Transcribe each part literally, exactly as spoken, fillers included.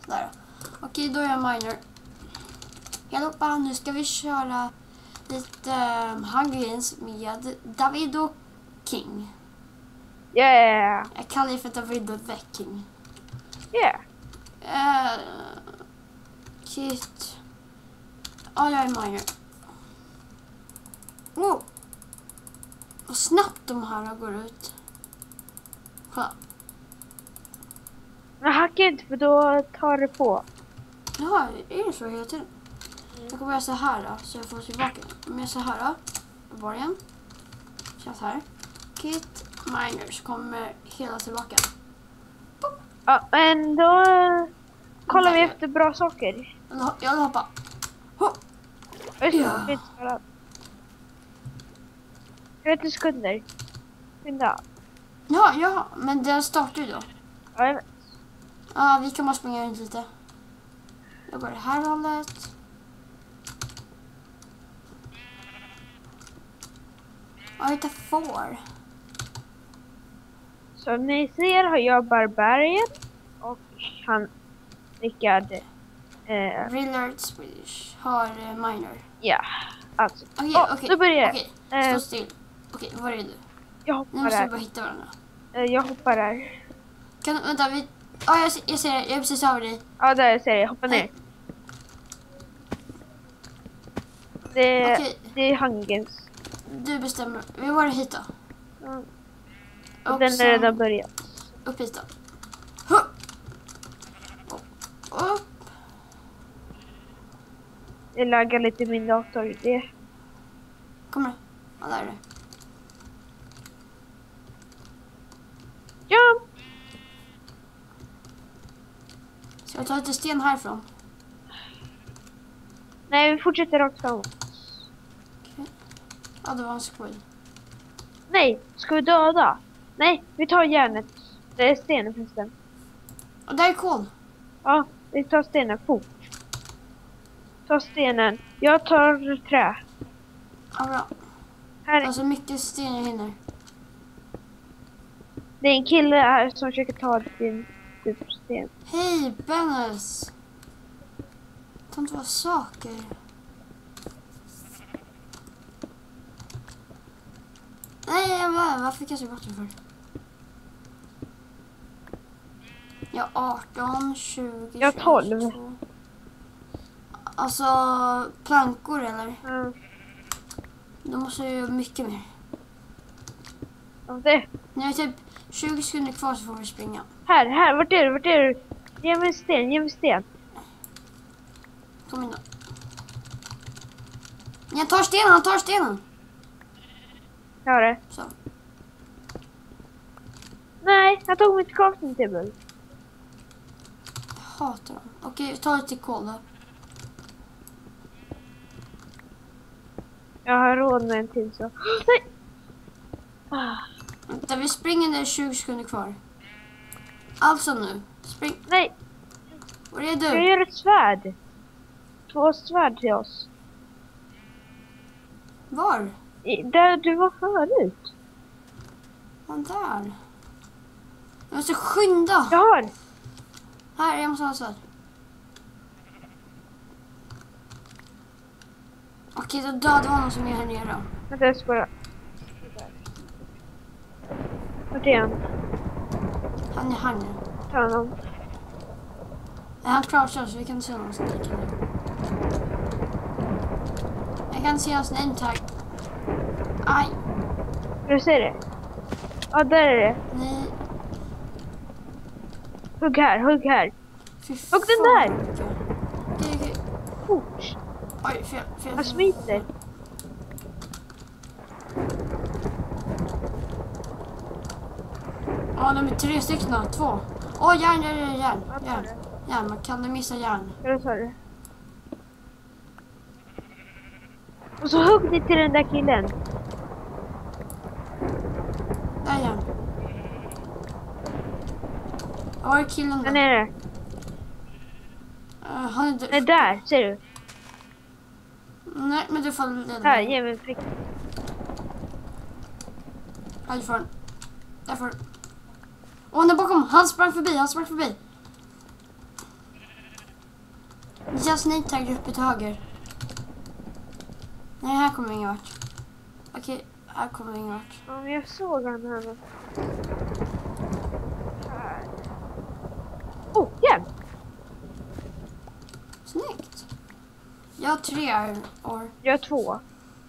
Där. Okej, då är jag miner. Allihopa, nu ska vi köra lite um, Hunger Games med David och King. Yeah. Jag kallar det för David och The King. Yeah. Uh, Kit. Ja, jag är miner. Oh. Vad snabbt de här går ut. Kolla. Men hacka inte för då tar det på. Ja, är det så hela tiden? Jag kommer göra så här då, så jag får tillbaka. Om jag så här då, i början. Så här. Kit, miners kommer hela tillbaka. Ja, men då kollar vi efter bra saker. Jag vill hoppa. Hopp. Ja. trettio sekunder. Skynda. Ja, ja, men den startar ju då. Ja, jag vet. Ja, vi kan bara springa runt lite. Jag går det här hållet. Jag hittar får. Som ni ser har jag Barbarian och han Rickard eh, Rillard Swedish har uh, miner. ja, alltså. Okej, oh, okej. Då börjar jag. Okej, Eh, stå still. Okej, var är du? jag Nu hoppar måste vi där. bara hitta varandra. Eh, jag hoppar där. Kan du, vänta, vi... Ja, jag, ser- jag ser det. Jag är precis över dig. Ja, där ser jag. Hoppa ner. Det, Okej. det är Hunger Games. Du bestämmer. Vi var hit då. Mm. Och Och den så- är redan börjat. Upp hit då. Huh. Upp. Upp. Det laggar lite i min dator. Det. Kommer du? Ja, där är det. Jump! Ska jag ta lite sten härifrån? Nej, vi fortsätter rakt framåt. Ja, det var en squid. Nej, ska vi döda? Nej, vi tar järnet. Det är stenen förresten. Och där är kol. Ja, vi tar stenen fort. Ta stenen. Jag tar trä. Ja, bra. Här, Alltså mycket sten jag hinner. det är en kille här som försöker ta din sten. Hej, Bennes. Ta inte vara saker. Nej, jag bara, varför kastar jag bort den för? Jag har arton, tjugo, Jag har tolv. tjugotvå. Alltså, plankor eller? Mm. Då måste jag göra mycket mer. Och det. När jag är typ tjugo sekunder kvar så får vi springa. Här, här, vart är du? Vart är du? Ge mig en sten, ge mig sten. Kom in då. Jag tar stenen, han tar stenen. Jag har det. Så. Nej, jag tog mitt crafting table. Jag hatar dem. Okej, ta lite kol då. Jag har råd med en till så. Nej! Ah, Vänta, vi springer där tjugo sekunder kvar. Alltså nu. Spring. nej, Var är jag du? gör ett svärd. Två svärd till oss. Var? I, där du var förut. Han där. Jag måste skynda. Jag har. Här, jag måste ha svärd. Okej, då dödade honom som är här nere då. Vänta, jag ska bara. Vart är han? Han är här nu. Ta honom. Är han crouchar så vi kan se honom skrika nu. Jag kan se hans name tag. Aj. Du ser det? Ja, där är det. Nej. Hugg här, hugg här. Fy Hugg den fan. där. Okej, okej. Fort. Oj, fel, fel. Han smiter. Ja, de är tre stycken. Två. Åh, oh, järn, järn, järn, järn. Jag tar järn. det. Järn, man kan du missa järn. Jag tar det. Och så hugg ni till den där killen. Där är järn. Var är killen då? Han är det. Uh, han är död. Nej, där. Ser du? Nej, men du får leda. Här, ge mig en prick. Ja, du får den. Där får du. Åh, han är bakom. Han sprang förbi, han sprang förbi. Det känns snyggt här uppe till höger. Nej, här kommer ingen vart. Okej, här kommer ingen vart. Ja, men jag såg han här. Här. Oh, igen! Snyggt. Jag har tre år. Jag har två.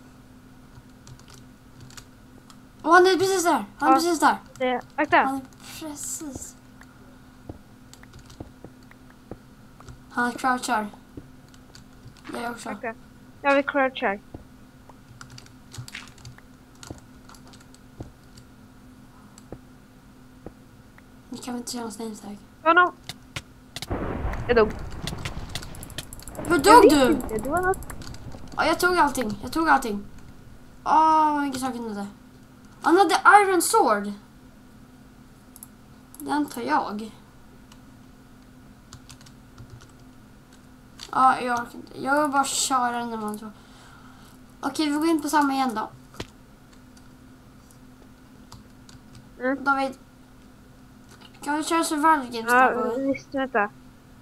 Och han är precis där. Han är Ja. precis där. Det, akta. Han är precis. Han crouchar. Det är jag också. Akta. Jag vill crouchar. Ni kan väl inte köra hans namestag? Honom. Jag dog. Hur Jag dog vet du? inte, det var något. Ja, jag tog allting. Jag tog allting. Åh, vad mycket saker hade. Han hade Iron Sword. Den tar jag. Ja, jag orkar inte. Jag vill bara köra den när man tror. Okej, vi går in på samma igen då. Mm. David. Kan vi köra survival games Ja, där? visst, vänta.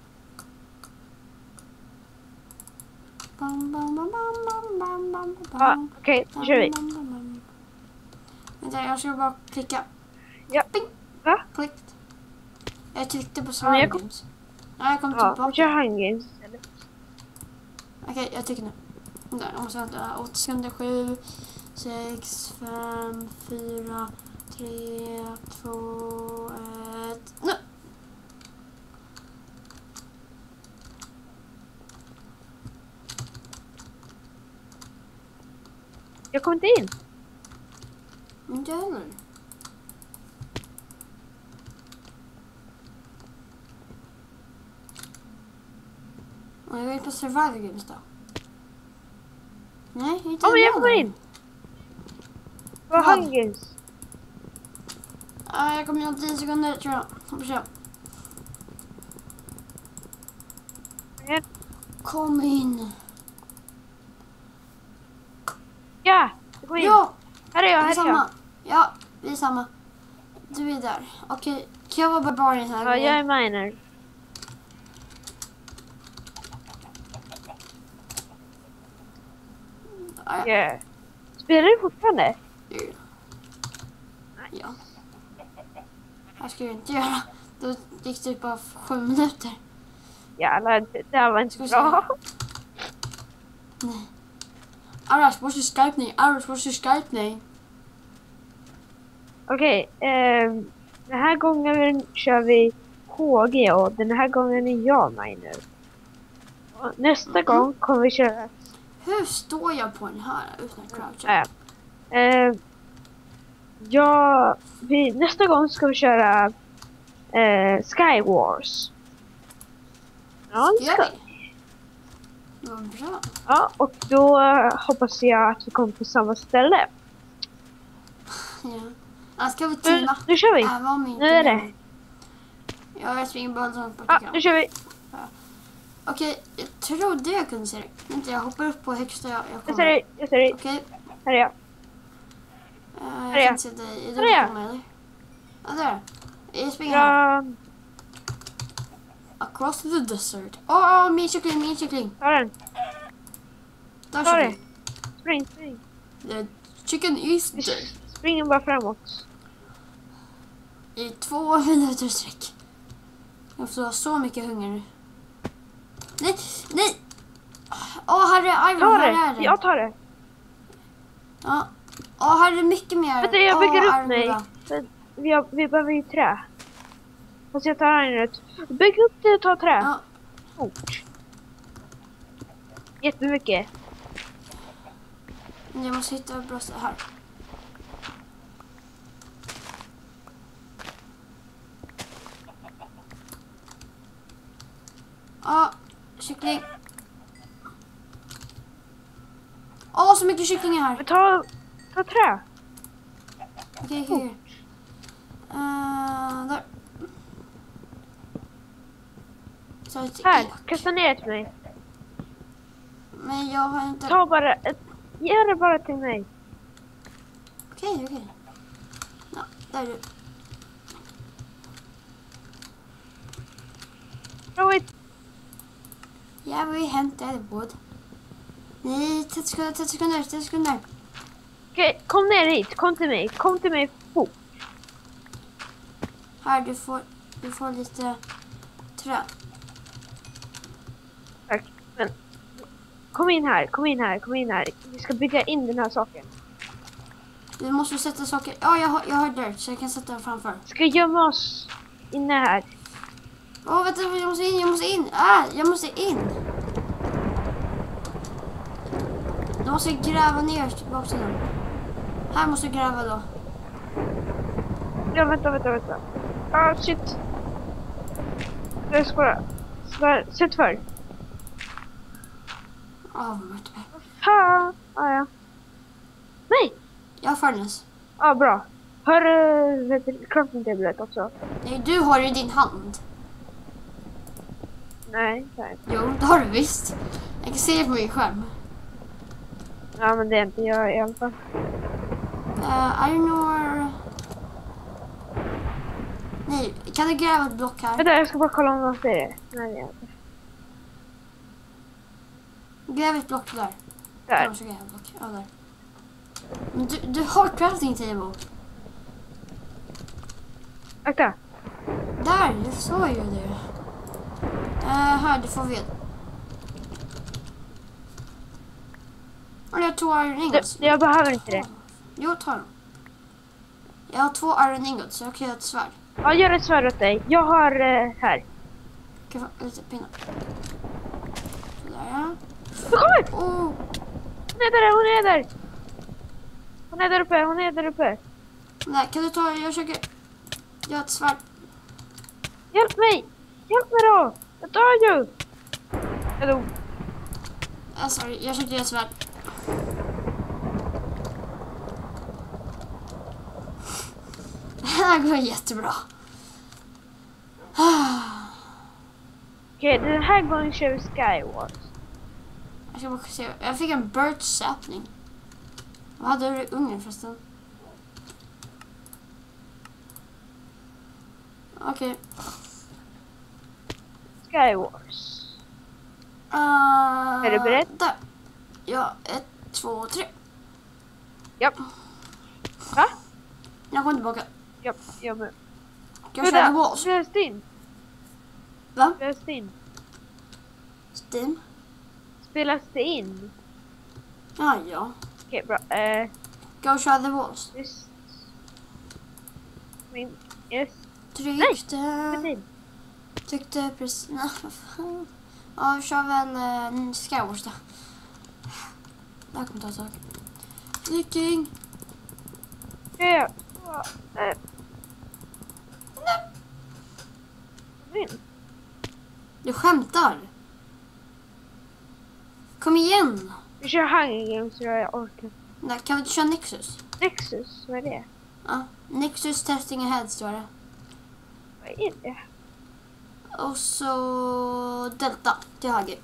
Bam, bam, bam, bam, bam, bam, Ja, bam. okej, nu kör vi. Bam, bam, bam. Vänta, jag ska bara klicka. Ja. Ping. Va? Klickt. Jag tryckte på Ja, survival jag kom- games. Ja, jag kom Ja, vi tillbaka. kör Hunger Games istället. Okej, jag tycker nu. Där, jag måste vänta. åtta sekunder. sju, sex, fem, fyra, tre, två, ett. Nu! Jag kommer inte in. Inte heller. Och jag vill på survival games då. Nej, inte Ja, men jag heller. kommer in. Vad Vad? Hunger Games? Ja, jag kommer in om tio sekunder tror jag. Hoppas jag. Ja. Kom in. Ja, jag kommer in. Ja, Här är jag, vi är här är jag. samma. Ja, vi är samma. Du är där. Okej, kan jag vara barbarian här? Ja, jag är miner. Ja, ja. Yeah. Spelar du fortfarande? Ja. Det ska jag inte göra. Då gick det bara sju minuter. Jävlar, det där var inte Ska vi bra. Nej. Arash, what's your Skype name? Arash, what's your Skype name? Okej, ehm, den här gången kör vi H G och den här gången är jag miner. Och nästa Mhm. gång kommer vi köra... Hur står jag på den här utan att croucha? Äh, ehm, ja, vi, nästa gång ska vi köra eh, Sky Wars. Ja, det Gör ska, vi? Vad bra. ja, och då eh, hoppas jag att vi kommer på samma ställe. Ja. Ja, ska vi Nu, teama? nu kör vi! Även om inte Nu är det. någon- Ja, jag springer bara runt på Ja, tycker nu kör vi! Okej, jag trodde jag kunde se dig. Vänta, jag hoppar upp på högsta jag, jag Jag kommer. ser dig, jag ser dig. Okej, Här är jag. eh, är jag jag. kan inte se dig. Är Här är jag. du på mig eller? Ja, där. Jag springer här. Bra, Across the desert. Åh, oh, min kyckling, min kyckling. ta den. Där Ta det. kyckling. Spring, spring. The chicken is Vi dead. springer bara framåt. I två minuter sträck. Jag får ha så mycket hunger nu. Nej, nej! Åh, här är Iron, Ta här är det! den. Jag tar det. Ja. Åh, här är mycket mer. Vänta, jag Åh, bygger upp Iron mig. Bra. För Vi, har, vi behöver ju trä. Fast jag tar ironet. Bygg upp det och ta trä. Ja, Fort. Jättemycket. jag måste hitta ett bra ställe här. Ja, kyckling. Åh, så mycket kycklingar här. Men ta, ta trä. Okej, okej, okej. Uh, där. Så ett Här, ek. kasta ner det till mig. Men jag har inte... Ta bara ett, ge det bara till mig. Okej, okej. Ja, där är du. Throw it. Jag vill hämta Elwood. Nej, trettio sekunder, trettio sekunder, trettio sekunder. Okej, kom ner hit. Kom till mig. Kom till mig fort. Här, du får, du får lite trä. Tack. Men kom in här. Kom in här. Kom in här. Vi ska bygga in den här saken. Du måste sätta saker. Ja, jag har, jag har dirt så jag kan sätta den framför. Ska gömma oss inne här. Åh, vänta, jag måste in, jag måste in. Ah, jag måste in. Då måste jag gräva ner tillbaka nu. Här måste jag gräva då. Ja, vänta, vänta, vänta. Ah, shit. Jag ska bara... Svär, sätt för. Åh, vad mörkt det är. Fan. Ah, ja. Nej! Jag har furnace. Ja, ah, bra. Har du uh, crafting tablet också? Nej, du har det i din hand. Nej, nej. Jo, det har du visst. Jag kan se det på min skärm. Ja, men det är inte jag i alla fall. Uh, Ironor... Nej, kan du gräva ett block här? Vänta, jag ska bara kolla om det är det. Nej, det är inte. Gräv ett block där. Där. Jag måste gräva ett block. Ja, där. Men du, du har crafting table. Akta. Där, det sa ju det. Uh, här, du får ved. Och jag har två iron ingots. Det, jag behöver inte det. Jo, ta dem. Jag har två iron ingots så jag kan göra ett svärd. Ja, gör ett svärd åt dig. Jag har uh, här. Kan jag få lite pinnar? Sådär, ja. Du kommer! Oh, Hon är där, hon är där. Hon är där uppe, hon är där uppe. nej, kan du ta, jag försöker göra ett svärd. Hjälp mig! Hjälp mig då! Jag dör ju! Jag dog. Uh, sorry, jag försökte göra ett svärd. Det här går jättebra. Okej, den här gången kör vi Skywars. Jag ska bara se. Jag fick en birch sapling. Vad hade du i ugnen förresten? Okej. Okay. Skywars. Uh, Är du beredd? Där. Ja, ett, två, tre. Japp. Va? Jag kommer tillbaka. Japp, jag med. Jag kör the walls. Spelas det in? Va? Spelas det in? Steam? Spelas det in? Ja, ja. Okej, bra. Eh, Go try the walls. just... Min... Yes. Tryckte... Nej! Tryckte precis... Nej, vad fan. Ja, vi kör väl uh, Skywars då. Det här kommer ta ett tag. Flicking! Ja, ja. Eh. Min. Du skämtar. Kom igen. Vi kör Hunger Games så jag orkar. Nej, kan vi inte köra Nexus? Nexus, vad är det? Ja, Nexus testing ahead står det. Vad är det? Och så Delta till höger.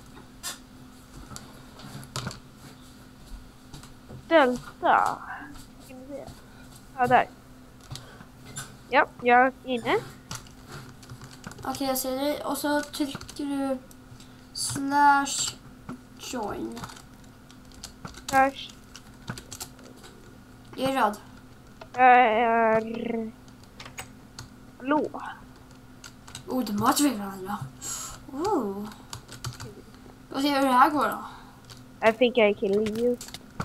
Delta. Ja, där. Ja, jag är inne. Okej, okay, jag ser dig. Och så trycker du slash join. Slash. Jag är röd. Jag är blå. Oh, det matchar vi varandra. Oh. Och se hur det här går då. I think I kill you.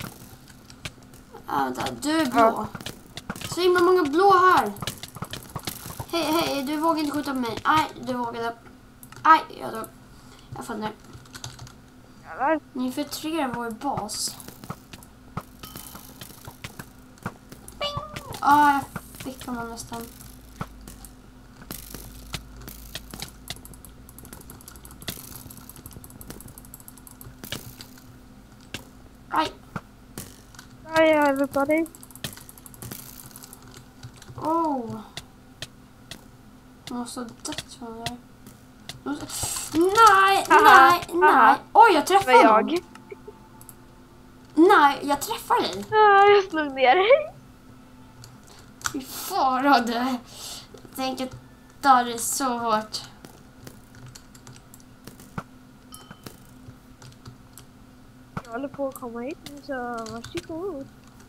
Ah, vänta, du är blå. Ja. Så himla många blå här. Hej, hej, du vågar inte skjuta på mig. Nej, du vågade. Nej, jag dog. Jag fann det. Jävlar. Ni förtränger vår bas. Ja, ah, jag fick honom nästan. Aj. Hi everybody. Oh. Jag måste ha dött från det där. Måste... Nej, Aha, nej, nej. aha. Oj, jag träffade Det var honom. jag. Nej, jag träffar dig. Ja, jag slog ner dig. Fy fara du. Jag tänker ta det så hårt. Jag håller på att komma hit nu så varsågod.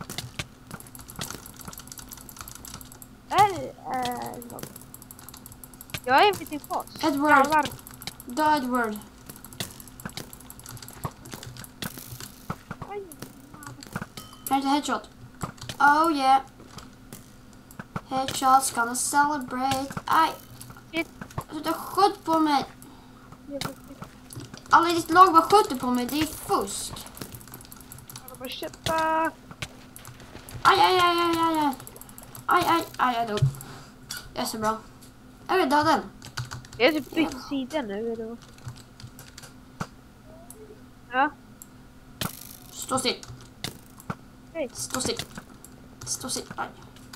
Där är jag. Jag är vid din post. Edward. Jävlar. Dö Edward. Oj. Kan inte headshot? Oh yeah. Headshots gonna celebrate. Aj. Shit. Sluta skjut på mig. Jag Alla i ditt lag bara skjuter på mig. Det är fusk. ska bara köpa. Aj, aj, aj, aj, aj, aj. Aj, aj, aj, jag dog. Jag är så bra. Jag är döden. Jag är typ bytt sida nu då. Ja. Stå still. Hej. Stå still. Stå still. Aj.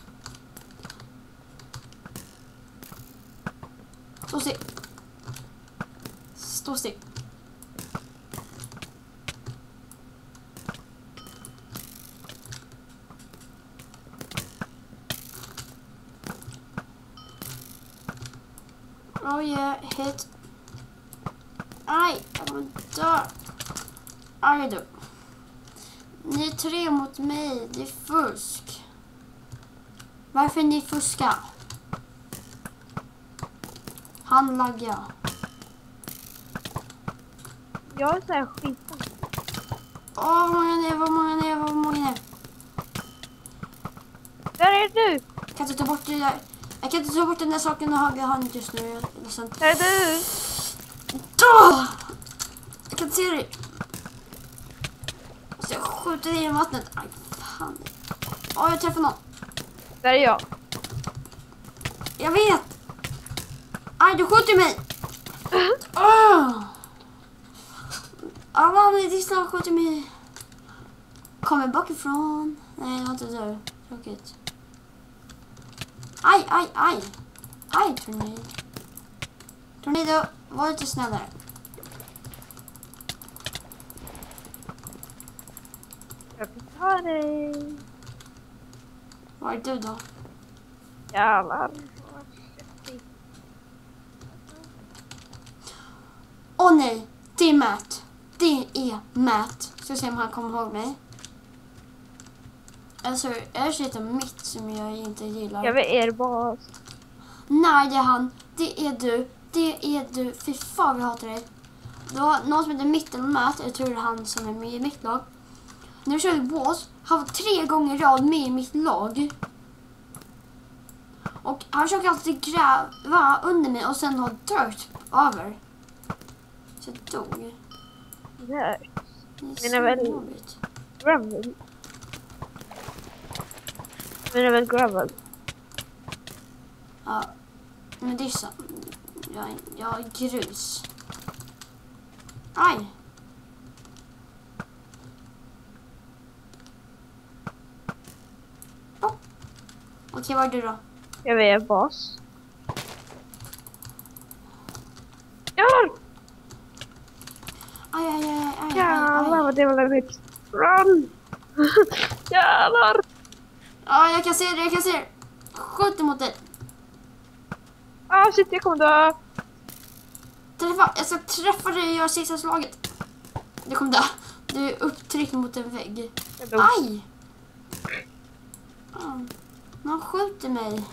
Stå still. Stå still. Oh yeah, hit. Aj, jag kommer dö. Aj du. Ni är tre mot mig, det är fusk. Varför ni fuskar? Han laggar. Jag är så här skiten. Åh, vad många ni är, vad många ni är, vad många ni är. Där är du! Jag kan inte ta bort det där. Jag kan inte ta bort den där saken och hugga hand just nu. Jag är ledsen. Där är du! Åh! Jag kan inte se dig. Så jag skjuter dig i vattnet. Aj, fan. Åh, jag träffar någon. Där är jag. Jag vet. Aj, du skjuter mig. Åh! Alla i ditt slag skjuter mig. Kommer bakifrån. Nej, det var inte du. Tråkigt. Aj, aj, aj. Aj, Tornado. Tornado, var lite snällare. Jag vill ta dig. Var är du då? Jävlar. Åh nej, det är Matt. Det är Matt. Ska se om han kommer ihåg mig. Alltså, är det lite mitt som jag inte gillar? Jag vill er bas. Nej, det är han. Det är du. Det är du. Fy fan, vi hatar dig. Det var någon som heter Mittelmät. Jag tror det är han som är med i mitt lag. När vi körde bås, han var tre gånger i rad med i mitt lag. Och han försöker alltid gräva under mig och sen ha dirt över. Så jag dog. Där. Det är Men väl- så jobbigt. Gravel. Men det är väl gravel? Ja, men det är så. Jag, jag har grus. Aj. Oh. Okej, var är du då? Jag vill er bas. Jävlar! Aj, aj, aj, aj, aj, Jävlar aj. vad det var högt. Run! Jävlar! Ja, jag kan se det, jag kan se det. Skjut emot dig. Ah shit, jag kommer dö. Träffa, jag ska träffa dig och göra sista slaget. Du kommer dö. Du är upptryckt mot en vägg. Jag dog. Aj! Ja, någon skjuter mig.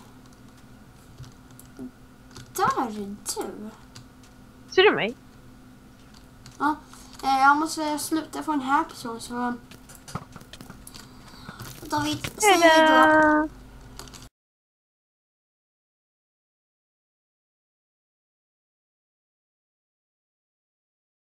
Där är du. Ser du mig? Ja, eh, jag måste sluta få en här person så... David, säg hej då. Hejdå!